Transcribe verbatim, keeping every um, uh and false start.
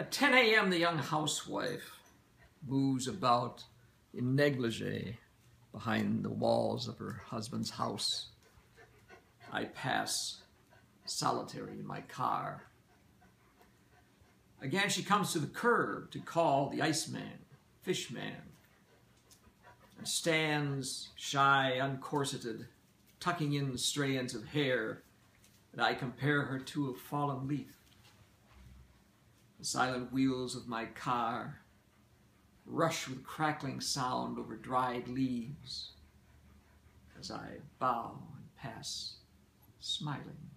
At ten A M the young housewife moves about in negligee behind the walls of her husband's house. I pass solitary in my car. Again she comes to the curb to call the iceman, fishman, and stands shy, uncorseted, tucking in the strands of hair, and I compare her to a fallen leaf. The silent wheels of my car rush with crackling sound over dried leaves as I bow and pass, smiling.